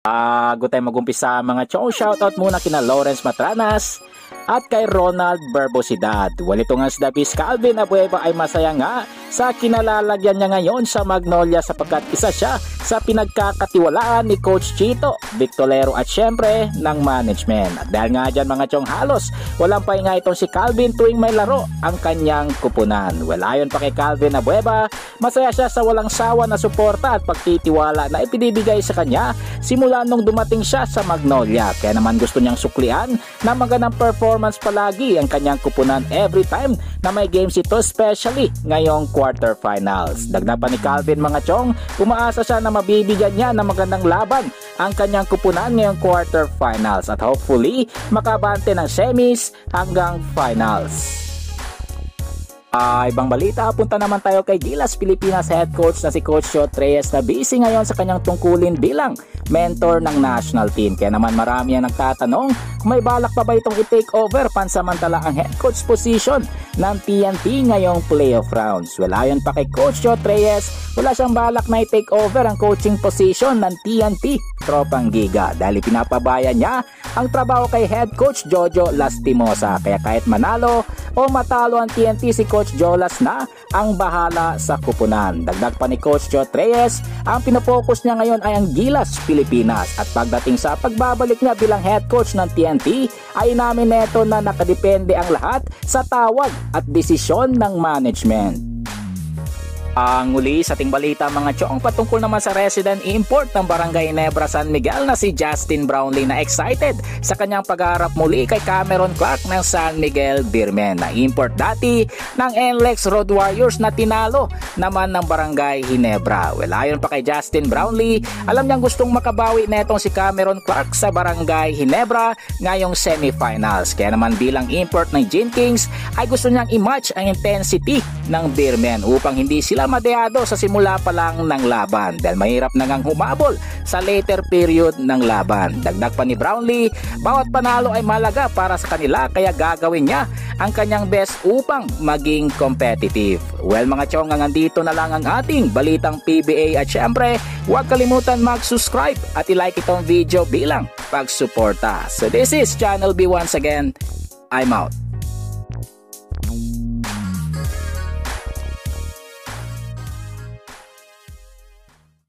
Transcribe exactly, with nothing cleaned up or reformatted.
Bago tayo mag-umpisa mga chong, shoutout muna kina Lawrence Matranas at kay Ronald Barbosidad. Well, ito nga si Davis Calvin Abueva ay masaya nga sa kinalalagyan niya ngayon sa Magnolia sapagkat isa siya sa pinagkakatiwalaan ni Coach Chito Victolero at syempre ng management. At dahil nga dyan mga chong, halos walang pahinga itong si Calvin tuwing may laro ang kanyang kupunan. Well, ayon pa kay Calvin Abueva, masaya siya sa walang sawa na suporta at pagtitiwala na ipinibigay sa kanya simula nung dumating siya sa Magnolia. Kaya naman gusto niyang suklian na magandang performance palagi ang kanyang kupunan every time na may games ito, especially ngayong quarterfinals. Dagdag pa ni Calvin mga chong, umaasa siya na mabibigyan niya ng magandang laban ang kanyang kupunan ngayong quarterfinals at hopefully makabante ng semis hanggang finals. Uh, ibang balita, punta naman tayo kay Gilas Pilipinas head coach na si Coach Chot Reyes na busy ngayon sa kanyang tungkulin bilang mentor ng national team. Kaya naman marami ang nagtatanong kung may balak pa ba itong i-take over pansamantala ang head coach position ng T N T ngayong playoff rounds. Well, ayon pa kay Coach Chot Reyes, wala siyang balak na i-take over ang coaching position ng T N T Tropang Giga dahil pinapabayan niya ang trabaho kay head coach Jojo Lastimosa. Kaya kahit manalo o matalo ang T N T, si Coach Jolas na ang bahala sa kupunan. Dagdag pa ni Coach Chot Reyes, ang pinopokus niya ngayon ay ang Gilas Pilipinas at pagdating sa pagbabalik niya bilang head coach ng T N T ay namin neto na nakadepende ang lahat sa tawag at desisyon ng management. Ang uli sa ating balita mga chong, patungkol naman sa resident import ng Barangay Ginebra San Miguel na si Justin Brownlee na excited sa kanyang pagharap muli kay Cameron Clark ng San Miguel Beermen na import dati ng N L E X Road Warriors na tinalo naman ng Barangay Ginebra. Well, ayon pa kay Justin Brownlee, alam niyang gustong makabawi netong si Cameron Clark sa Barangay Ginebra ngayong semifinals. Kaya naman bilang import ng Gin Kings ay gusto niyang i-match ang intensity ng Beermen upang hindi sila madeado sa simula pa lang ng laban dahil mahirap na ngang humabol sa later period ng laban. Dagdag pa ni Brownlee, bawat panalo ay malaga para sa kanila kaya gagawin niya ang kanyang best upang maging competitive. Well mga chong, nandito na lang ang ating balitang P B A at syempre huwag kalimutan mag-subscribe at i-like itong video bilang pagsuporta. So this is Channel B once again. I'm out.